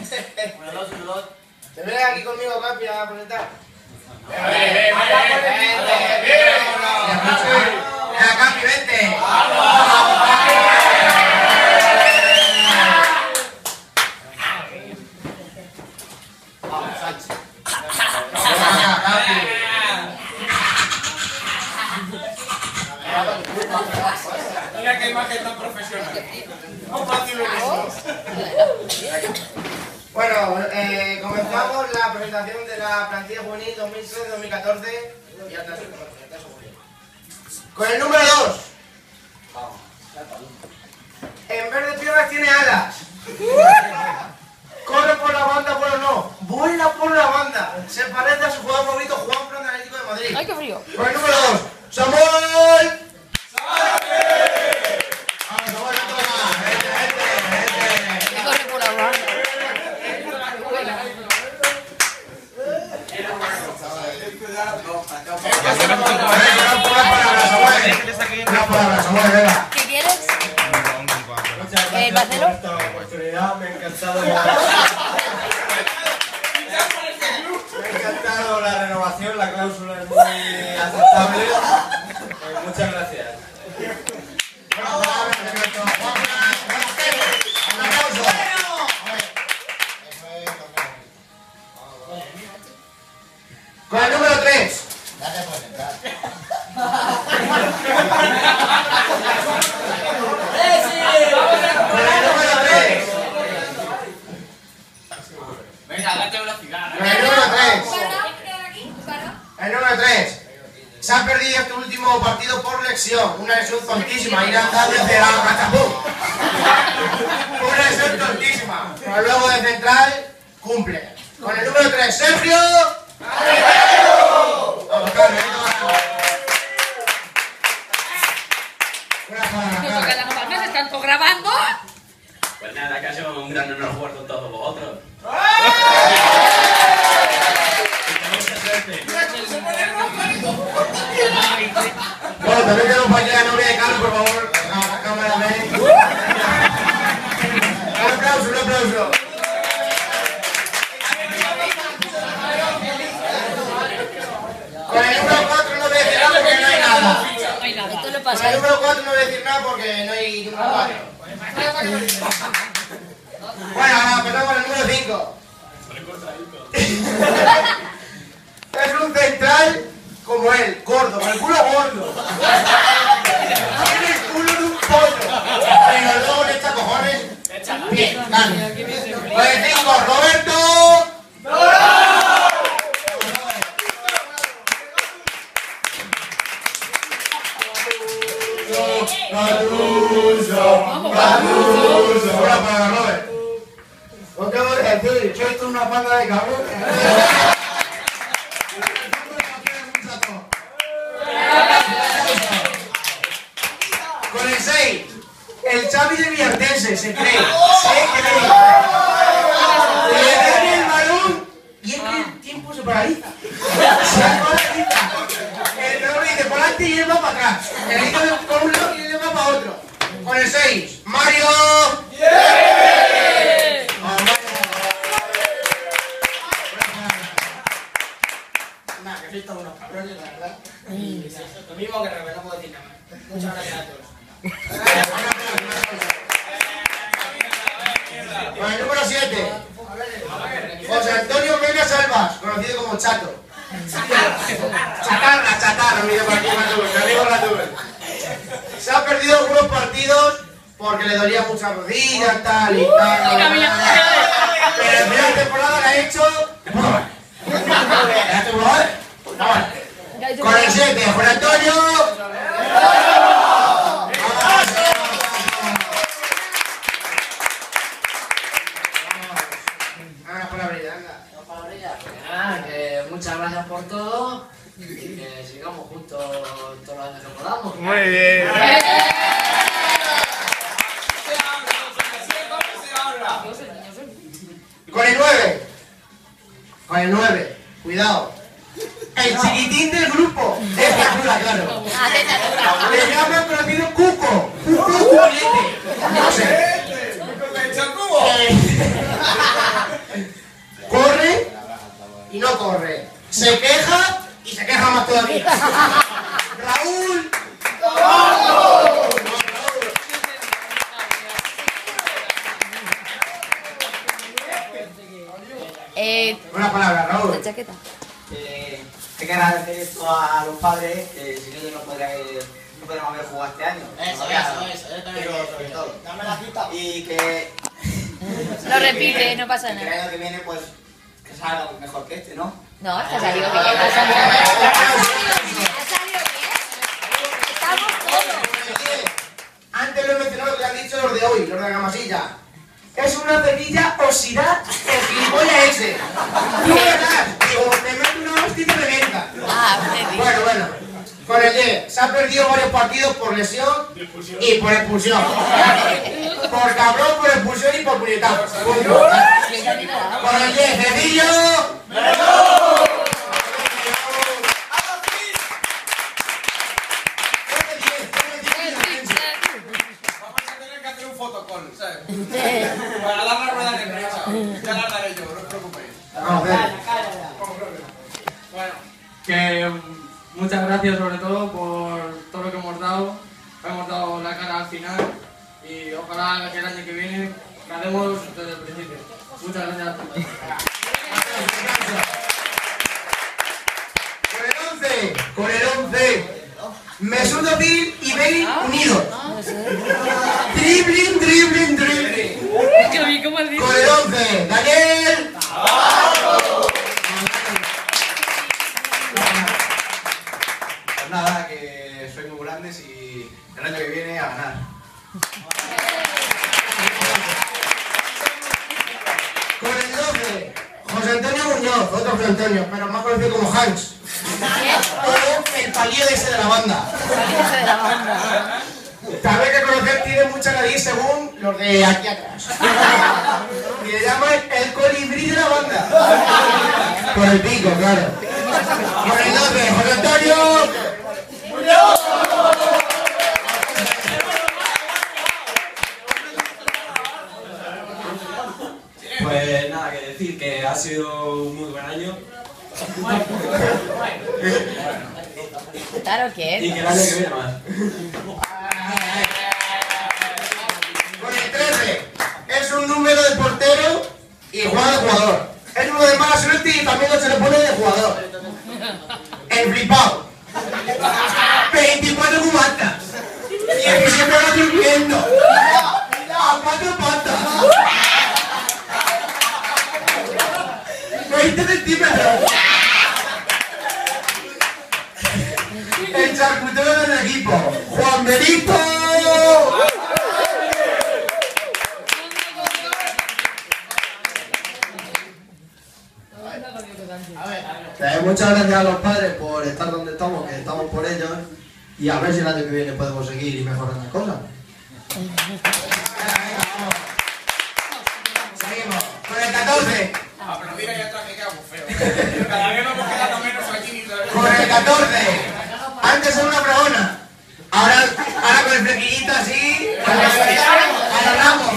Uno, dos. ¿Te vienes aquí conmigo, Capi, a presentar? Capi, vente. Mira qué imagen tan profesional. Bueno, comenzamos la presentación de la plantilla juvenil 2013-2014 y hasta su juvenil. Con el número 2. En vez de piernas tiene alas. Corre por la banda, pero no. Vuela por la banda. Se parece a su jugador favorito, Juan Fran, Atlético de Madrid. ¡Ay, qué frío! Con el número 2. ¡Samuel! Que corre por la banda. ¿Qué quieres? ¿El Barcelona? Esta oportunidad me ha encantado. Me ha encantado la renovación, la cláusula es muy aceptable. Muchas gracias. Con el número 3. Con el número 3. Venga, date velocidad. Con el número 3. El número 3. Se ha perdido este último partido por lesión. Una lesión tontísima. Ir a andar desde la Catapum. Una lesión tontísima. Pero luego de central, cumple. Con el número 3, Sergio. Vamos, Carmen. Porque las palmas están todo grabando. Pues nada, que ha sido un gran honor jugar con todos vosotros. Bueno, también tenemos para aquí la novia de Carlos, por favor. La cámara ve. Un aplauso, un aplauso. Con el número 4 no voy a decir nada porque no hay nada. No hay nada. Esto le Con pasa. el número 4 no voy a decir nada porque no hay número 4. Bueno, ahora empezamos con el número 5. Es un central como él, gordo, con el culo gordo. Tiene el culo de un pollo. Pero luego le echa cojones. Bien, dale. Con el 5, Roberto. Gatuso. Ahora para Robert. ¿Por qué voy a decir? ¿Yo esto es una panda de cabrón? Con el 6, el Xavi de Villartense, se cree. Le dan el balón y es que el tiempo se paraliza. Se paraliza. El reloj dice para adelante y él va para atrás. El hijo de por un lado y él va para otro. Con el 6, Mario. Nada, que sois todos unos cabrones, la verdad. Lo mismo que Rebel, no puedo decir nada más. Muchas gracias a todos. Con el número 7, José Antonio Mena Salvas, conocido como Chato. Chatarra, mire por aquí, Ratúbel. Se ha perdido algunos partidos porque le dolía muchas rodillas, tal y tal. Pero en primera temporada la ha hecho. Con el 7, Juan Antonio. Que muchas gracias por todo y que sigamos juntos todos los años que podamos. Muy bien. Con el 9, cuidado. El chiquitín del grupo. Es Dracula, claro. Le llaman conocido Cuco. Cuco Juliete. No sé. y no corre. Se queja y se queja más todavía. Raúl. Una palabra, Raúl. La chaqueta. Hay que agradecer esto a los padres, que sin ellos no podríamos haber jugado este año. Eso, yo también quiero sobre todo. Dame la cita. Y que... Lo repite, no pasa que el nada. año que viene, pues, que salga mejor que este, ¿no? No, está salido bien. Ha salido bien. Estamos todos. Antes lo he mencionado lo que han dicho los de hoy, los de la Gamasilla. Es una cerilla oxidad el gilipollas ese. No verás, digo, te meto una hostita de venta. Ah, me digo. Bueno. Con el D, se ha perdido varios partidos por lesión y por expulsión. Por cabrón, por expulsión y por puñetazo. Con el D, Cecilio. Para dar la rueda de prensa. Ya la daré yo, no os preocupéis. Bueno, que muchas gracias sobre todo por todo lo que hemos dado. Hemos dado la cara al final y ojalá que el año que viene la demos desde el principio. Muchas gracias a todos. Con el 11. Mesut Özil y Bale unidos. Dribbling. ¿Cómo has dicho? Con el 11, Daniel. Pues nada, que sois muy grandes y el año que viene a ganar. Con el 12, José Antonio Muñoz, otro José Antonio, pero más conocido como Hans. O el palillo de ese de la banda. Sabes que conocer tiene mucha nariz según los de aquí atrás. Y le llaman el colibrí de la banda. Por el pico, claro. Con el 12, José Antonio. Pues nada, que decir que ha sido un muy buen año. Claro que Y que el año que viene más. Con el 13, es un número de portero y juega de jugador. Es número de mala suerte y también se le pone de jugador. El flipado. 24 cubatas. Y el que siempre va durmiendo. A 4 patas. 20 centímetros. El charcutero del equipo, Juan Benito. Muchas gracias a los padres por estar donde estamos, que estamos por ellos, y a ver si el año que viene podemos seguir y mejorar las cosas. Seguimos. Con el 14. Ah, pero mira ya atrás que queda muy feo. Cada vez vamos quedando menos aquí. Con el 14. Antes era una pregona. Ahora con el flequillito así. Alargamos.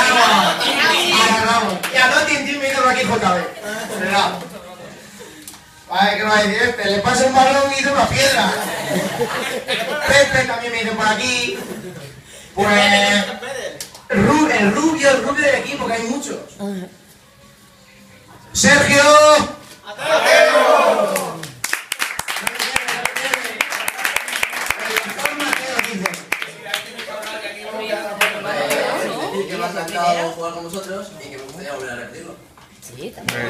Y a no Tintín me hizo aquí JB. Cuidado. Vale, ¿qué va a decir este? Le pasa un balón y hizo una piedra. Pepe también me hizo por aquí. Pues... el rubio del equipo, que hay muchos. Sergio. Decir que me ha encantado jugar con vosotros y que me gustaría volver a repetirlo. Sí, también.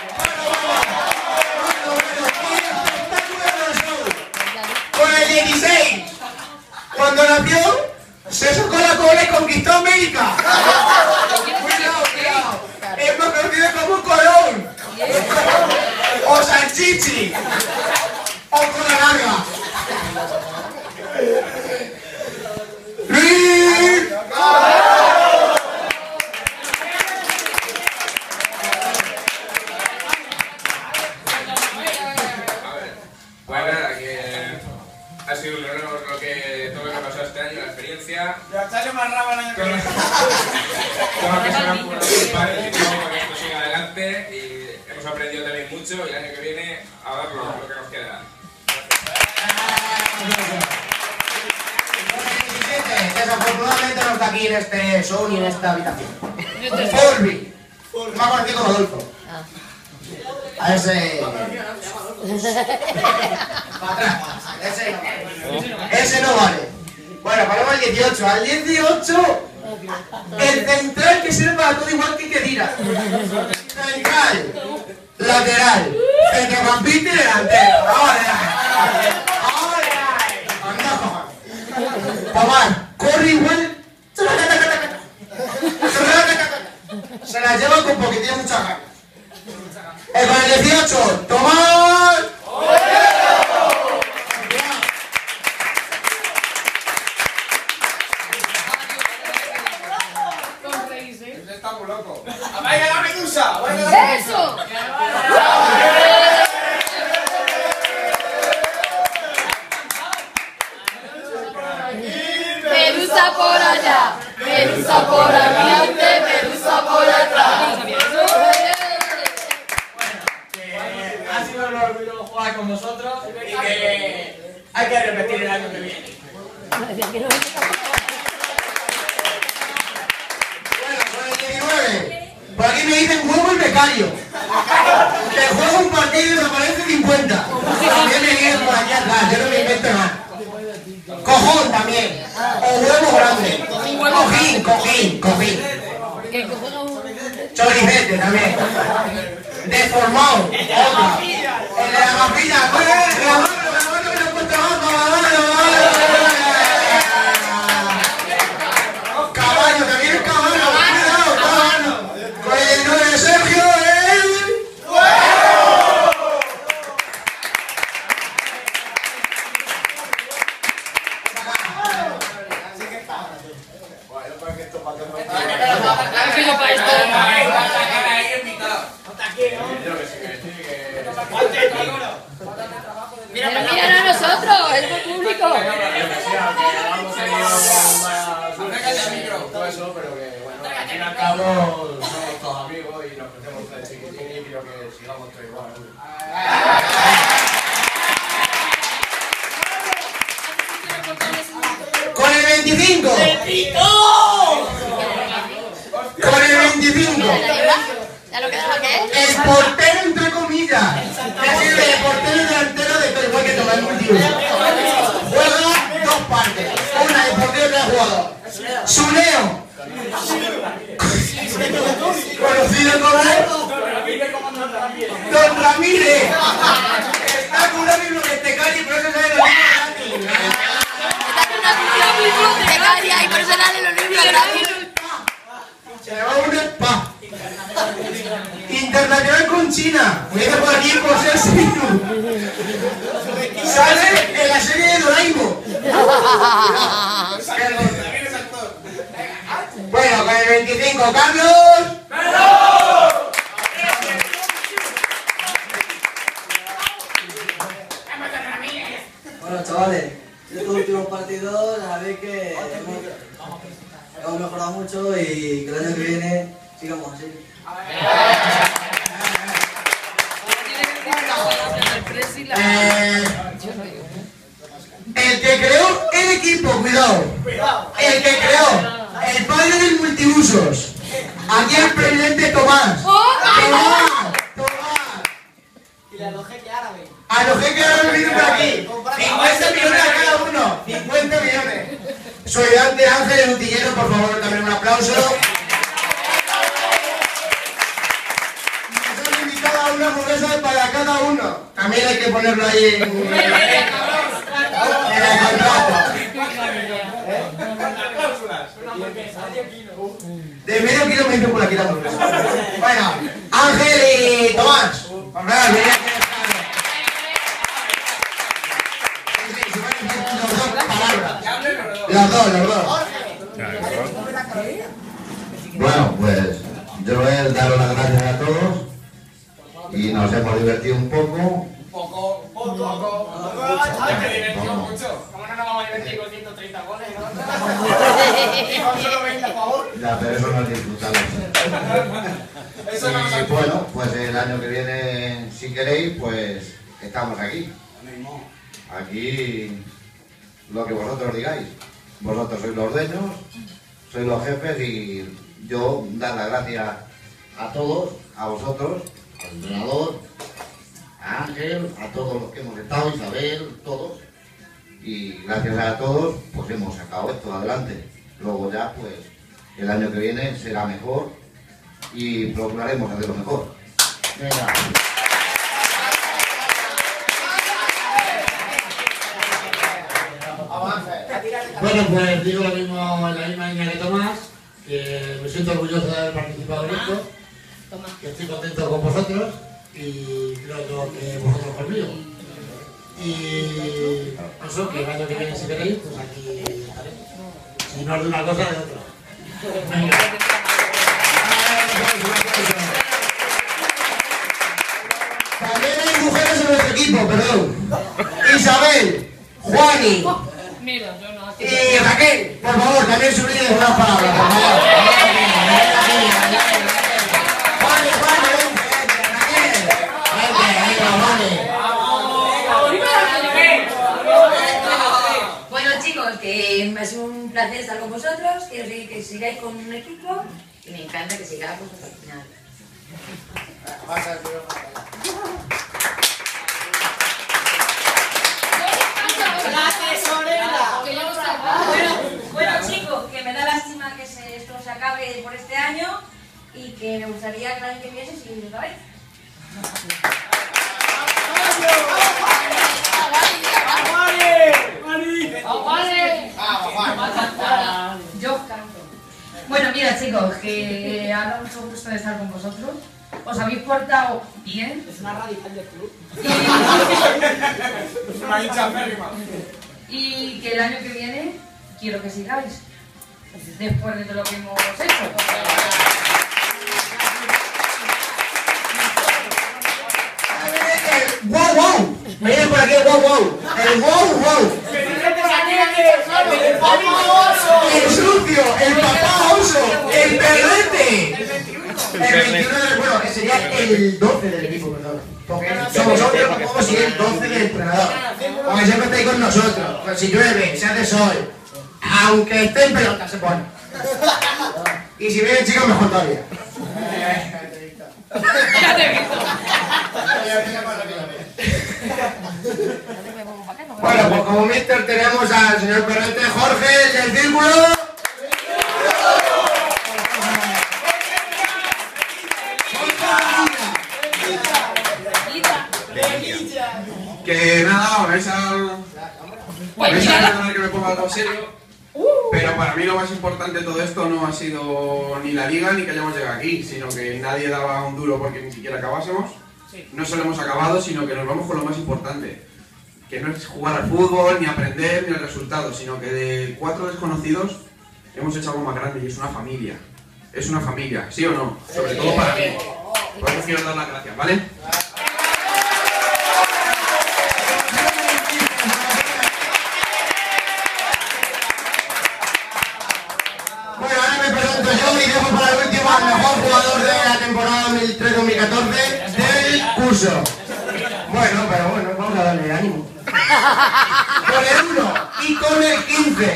Con el 16, cuando nació, se sacó la cola y conquistó América. Cuidado. Es más conocido como Colón. O Sanchichi. O Cola Larga. Luis. Pues nada, que ha sido un honor todo lo que ha pasado este año, la experiencia. Todo lo que se me ha ocurrido mis padres y todo para que esto siga adelante y hemos hemos aprendido también mucho y el año que viene a ver lo que nos queda. Desafortunadamente no está aquí en este show ni en esta habitación. Forby. Más conocido como Adolfo. A ese... Para atrás. Ese no vale. Bueno, paramos al 18. Al 18, el central que sirve para todo igual que Kedira. Central, lateral, centrocampista y delantero. Tomar, corre igual. Se la lleva con porque tiene mucha ganas. Con el 18, Tomás. Está muy loco. ¡Vaya la medusa! ¡Eso! Medusa por allá, medusa por adelante, medusa por atrás. Ha sido un orgullo jugar con vosotros y que hay que repetir el año que viene. Bueno, con el 19. Por aquí me dicen huevo el becario. Que juega un partido y desaparece 50. También me vienen por aquí atrás, yo no me invento nada. Cojón también. O huevo grande. Cojín. Choricete también. Deformado. Otra. El de la gafilla. La mano que no encuentra caballo, también es caballo. Cuidado, caballo. Con el 19 de Sergio, Miran a nosotros, es por público. Todo eso, pero que bueno, al fin y al cabo somos todos amigos y nos conocemos de chiquitín y creo que sigamos todos igual. con el 25. Con el 25. ¿Ya lo quedaba qué? El portero entre comillas. Que sirve de portero y delantero de todo igual que Tomás el multiuso. Juega dos partes. Una de portero y otra de jugador. Suneo. Conocido como Don Ramírez. Está con una bibliotecaria y por eso sale los libros gratis. Está en una bibliotecaria y por eso dale los libros gratis. Se le va un spa. Internacional con China. Voy a por aquí por ser Sinu. Sale en la serie de Doraemon. Bueno, con el 25, Carlos. Bueno, chavales, estos últimos partidos, la verdad es que hemos mejorado mucho y que el año que viene sigamos así. El que creó el equipo, cuidado. El que creó el padre del multiusos. Aquí el presidente Tomás. Tomás. Y a los jeques árabes. A los jeques árabes vienen por aquí. 50 millones a cada uno. 50 millones. Su ayudante Ángel el Utillero, por favor, también un aplauso. Nos han invitado a una hamburguesa para cada uno. También hay que ponerlo ahí en el contrato. De medio kilo me por aquí la hamburguesa. Bueno, Ángel y Tomás. Por favor, venid aquí. Los dos. Bueno, pues yo voy a daros las gracias a todos y nos hemos divertido un poco. Poco. ¿Cómo no nos vamos a divertir con 130 goles? Ya, pero eso no es disfrutarlo. Y bueno, pues el año que viene, si queréis, pues estamos aquí. Aquí, lo que vosotros digáis. Vosotros sois los dueños, sois los jefes y yo dar las gracias a todos, a vosotros, al entrenador, a Ángel, a todos los que hemos estado, Isabel, todos. Y gracias a todos, pues hemos sacado esto adelante. Luego ya, pues, el año que viene será mejor y procuraremos hacerlo mejor. Venga. Bueno, pues digo lo mismo en la misma línea que Tomás, que me siento orgulloso de haber participado en esto, que estoy contento con vosotros y creo que vosotros conmigo. Y eso, que el año que viene si queréis, pues aquí estaremos. Si no es de una cosa, de otra. Venga. También hay mujeres en nuestro equipo, perdón. Isabel, Juani y Raquel, por favor, también subid unas palabras, por favor. Bueno chicos, que es un placer estar con vosotros, quiero que sigáis con un equipo y me encanta que sigamos hasta el final. Bueno chicos, que me da lástima que esto se acabe por este año y que me gustaría que el año que viene seguir otra vez. Yo canto. Bueno, mira chicos, que ha dado mucho gusto de estar con vosotros. Os habéis portado bien. Es una radical del club. Es una hincha férrima. Y que el año que viene quiero que sigáis. Después de todo lo que hemos hecho. ¡Wow, wow! Miren por aquí el wow, wow. El wow, wow. El sucio, el papá oso, el perrete. El 21 de, bueno, sería el 12 del equipo, perdón. Porque somos nosotros como si el 12 del entrenador. Porque siempre estáis con nosotros. Pues si llueve, se hace sol. Aunque esté en pelota, se pone. Y si vienen chicos, mejor todavía. Ya te he visto. Bueno, pues como mister tenemos al señor Perrete, Jorge, del Círculo. Que nada, vais a dejar que me ponga algo serio. Pero para mí lo más importante de todo esto no ha sido ni la liga ni que hayamos llegado aquí, sino que nadie daba un duro porque ni siquiera acabásemos. No solo hemos acabado, sino que nos vamos con lo más importante, que no es jugar al fútbol, ni aprender, ni el resultado, sino que de 4 desconocidos hemos hecho algo más grande y es una familia. Es una familia, ¿sí o no? Sobre todo para mí. Por eso quiero dar las gracias, ¿vale? Bueno, ahora me presento yo y dejo para el último al mejor jugador de la temporada 2013-2014 del curso. Bueno, pero bueno, vamos a darle ánimo. Con el 1 y con el 15.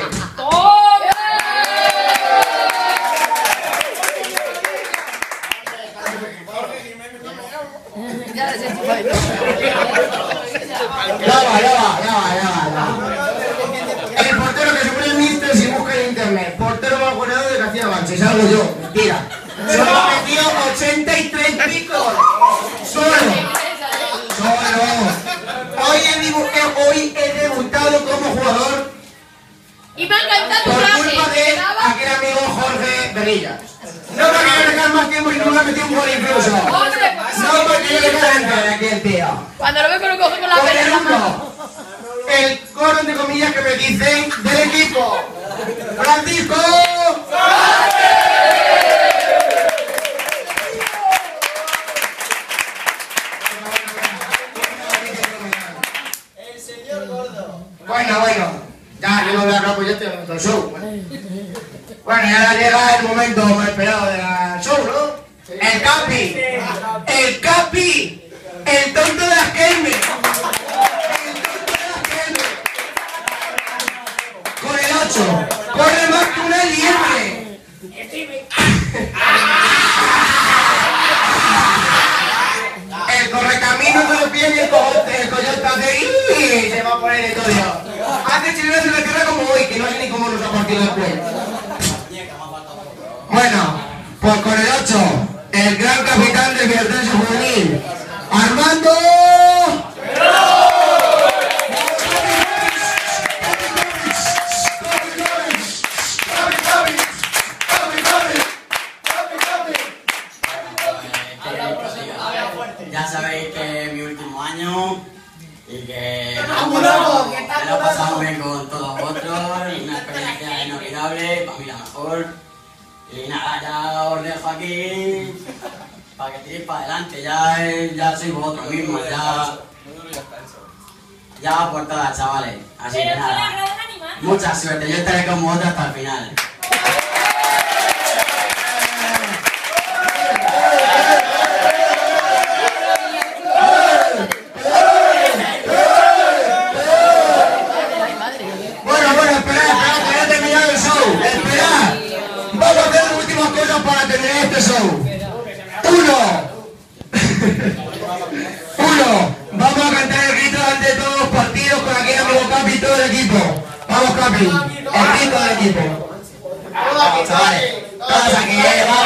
Ya va. El portero que se pone en mister si busca en internet. Portero más goleador de Castilla-La Mancha. Salgo yo. Mentira. Solo ha metido 83 picos. Solo. Hoy he debutado como jugador. Y me ha encantado tu por frase. culpa de aquel amigo Jorge Berilla. No porque yo le quede más tiempo y no me ha metido un gol incluso. No porque yo le quede de aquel tío. Cuando lo veo que lo coge con la Con pena en el la 1. mano. El coro entre comillas que me dicen del equipo. Francisco. El señor gordo. Bueno. Ya, yo no voy a hablar, pues ya estoy haciendo el show. Bueno, y ahora llega el momento más esperado del show, ¿no? El Capi. el Capi, el tonto de las Kelme. Con el 8, corre más que una liebre. El correcamino se lo pide el coyote hace y se va a poner de todo. Hace chileno en la tierra como hoy, que no sé ni cómo nos ha partido después. Bueno, pues con el 8, el gran capitán del Villareal Juvenil, Armando. Ya sabéis que es mi último año y que me lo he pasado bien con todos vosotros, una experiencia inolvidable, para mí la mejor. Y nada, ya os dejo aquí para que tiréis para adelante, ya sois vosotros mismos, ya por todas, chavales. Así que nada, mucha suerte, yo estaré con vosotros hasta el final. Para terminar este show. Uno, vamos a cantar el grito ante todos los partidos con aquí el amigo Capi y todo el equipo. Vamos Capi, el grito del equipo. Vamos chavales, todos aquí, vamos.